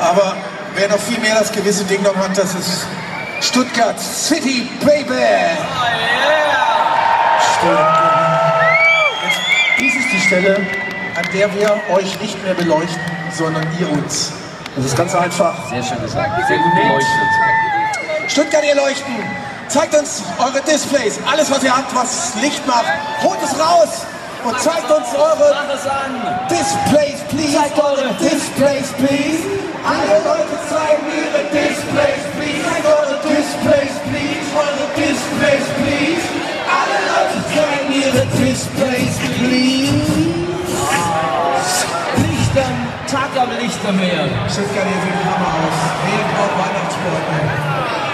Aber wer noch viel mehr das gewisse Ding noch hat, das ist Stuttgart City, Baby! Oh yeah! Stuttgart. Dies ist die Stelle, an der wir euch nicht mehr beleuchten, sondern ihr uns. Das ist ganz einfach. Sehr schön gesagt. Sehr gut beleuchtet. Stuttgart, ihr Leuchten! Zeigt uns eure Displays, alles was ihr habt, was Licht macht. Holt es raus und zeigt uns eure Displays, please. Zeigt eure Displays, please. Alle Leute zeigen ihre Displays, please. Zeigt eure Displays, please. Eure Displays, please. Alle Leute zeigen ihre Displays, please. Tag am Lichtermeer. Stuttgart, ihr seht Hammer aus. Wählt auch Weihnachtssporten.